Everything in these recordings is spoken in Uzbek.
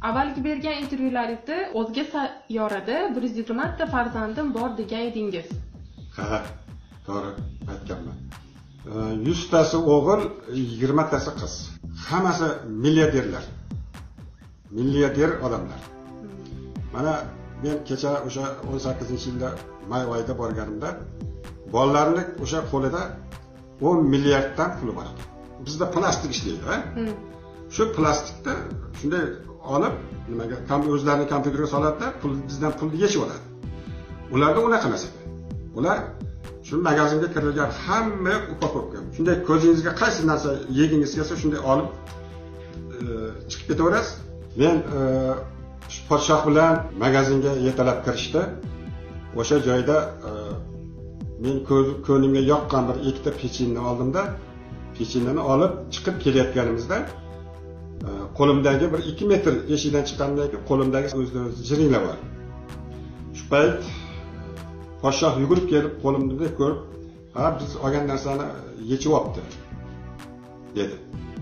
Avvalgi bergan intervyularingizda o'zga sayyorada 120 ta farzandim bor degan edingiz. Ha, to'g'ri aytganman. 100 tasi o'g'il, 20 tasi qiz. Hammasi milliarderlar. Milliarder odamlar. Mana men kecha o'sha 18-yilda may oyida borganimda bolalarning o'sha qo'lida 10 milliarddan pul bor ekan. Bizda plastik ishlaydi, ha? Shu plastikda shunday olib, nimaga o'zlarining kompyuterga soladi-da, bizdan pulni yechib oladi. Ularda unaqa emas ekan. Ular shu magazinga kirilgan hamma upakovka. Shunday ko'zingizga qaysi narsa yegingiz kelsa shunday olib chiqib ketaverasiz. Men podshoh bilan magazinga yetalab kirishdi. O'sha joyda men ko'nglimga yoqqan bir ikkita pechenni oldimda, pechenni olib chiqib kelayotganimizda qo'limdagi bir 2 metr eshikdan chiqqandan keyin qo'limdagi o'zidan jiringlar bor. Shu payt podshoh yugurib kelib qo'limni ko'rib, "Ha, biz olgan narsani yechib olibdi" dedi.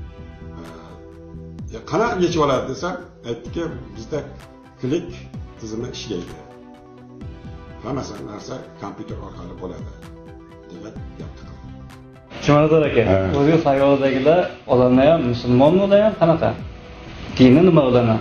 Qanaqa yechib oladi desam, aytdiki, bizda klik tizimi ishlaydi. Hammasi narsa kompyuter orqali bo'ladi degan gapni qildi. Jumanazar aka, o'zga sayyoradagilar odamlar ham musulmonmi, ular ham qanaqa? Dini nima ularni?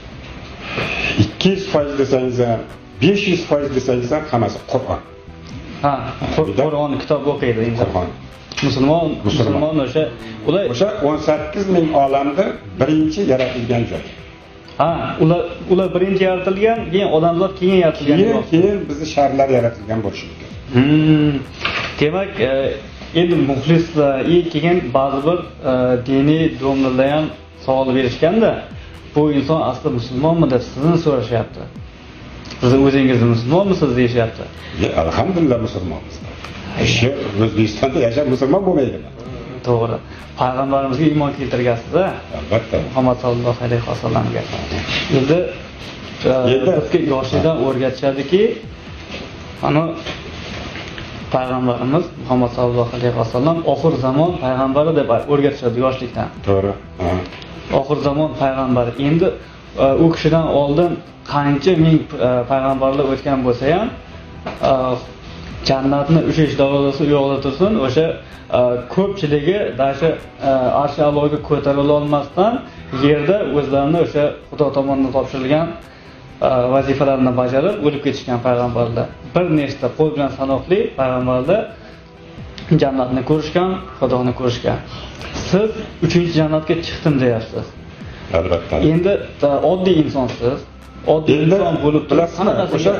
200% desangiz ham, 500% desangiz ham hammasi Qur'on. Ha, Qur'on kitob o'qiydi endi. Musulmon o'sha 18 ming olamda birinchi yaratilgan joy. Ha, ular birinchi yaratilgan, keyin odamzod keyin yaratilgan. Keyin bizni sharlar yaratilgan bo'lishi kerak. Demak, endi muxlislar keyin ba'zi bir diniy domlalar ham savol berishganda, bu inson asli musulmonmi deb sizni so'rashyapti. Siz o'zingiz musulmonmisiz deyishyapti. Alhamdulillah musulmonmiz. Shu O'zbekistonda yashab musulmon bo'lmaydimi? To'g'ri. Payg'ambarimizga iymon keltirgansiz-a? Albatta. Muhammad sallallohu alayhi vasallamga. Endi bizga yoshlikdan o'rgatishadiki, ana payg'ambarimiz Muhammad sallallohu alayhi vasallam oxir zamon payg'ambari deb o'rgatishadi yoshlikdan. To'g'ri. Oxir zamon payg'ambari. Endi u kishidan oldin qancha ming payg'ambarlar o'tgan bo'lsa ham, jannatni 3 darajasi u yoqda tursin, o'sha ko'pchiligi dashi arsh aloga ko'tarila olmasdan yerda o'zlarini o'sha Xudo tomonidan topshirilgan vazifalarni bajarib o'lib ketishgan payg'ambarlar. Bir nechta qo'l bilan sanoqli payg'ambarlar jannatni ko'rishgan, Xudoni ko'rishgan. Siz 3-jannatga chiqdim deyapsiz. Albatta. Endi oddiy insonsiz. Oddiy inson bo'lib turibsiz. O'sha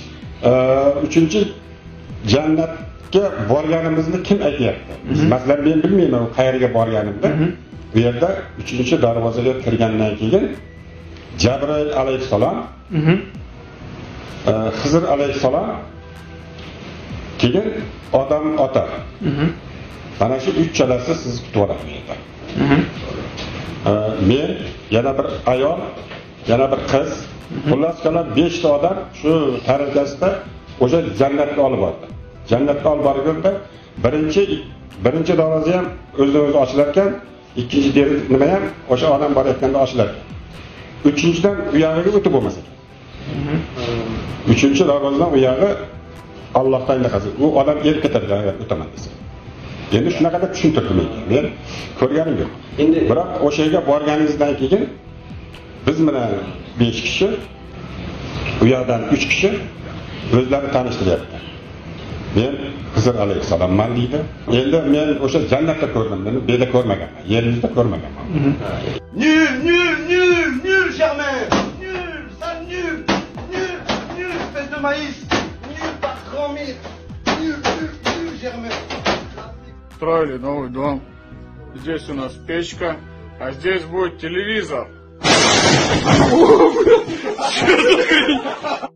3-jannatga borganimizni kim aytyapti? Masalan, men bilmayman qayerga borganimda. Bu yerda 3-darvozaga kirgandan keyin Jabroil alayhissalom, Xizr alayhissalom, keyin odam ota. Mana shu 3 chalasi sizni kutib oladi. Men yana bir ayol, yana bir qiz, xullas kalom 5 ta odam shu tariqasida o'sha jannatga olib bordi. Jannatga olib borganda birinchi darvoza ham o'zidan-o'zi ochilar ekan, ikkinchi nima ham o'sha odam borayotganda ochilar ekan. Uchinchidan u yog'iga o'tib bo'lmas ekan. Uchinchi darvozadan u yog'i Allohdan ilaqasi. U odam erib ketadi agar o'taman desa. Endi shunaqa deb tushuntirdim men ko'rganim yo'q. Biroq o'sha yerga borganingizdan keyin biz bilan 5 kishi, u yerdan 3 kishi o'zlari tanishtiryapti. Men Xizr alayhissalomman deydi. Endi men o'sha jannatda ko'rdim, buni bu yerda ko'rmaganman, yer yuzida ko'rmaganman. Nul, Germain. Nul, ça nul, espèce de maïs. Nul, par grand-mère. Nul, Germain. Строили новый дом. Здесь у нас печка, а здесь будет телевизор.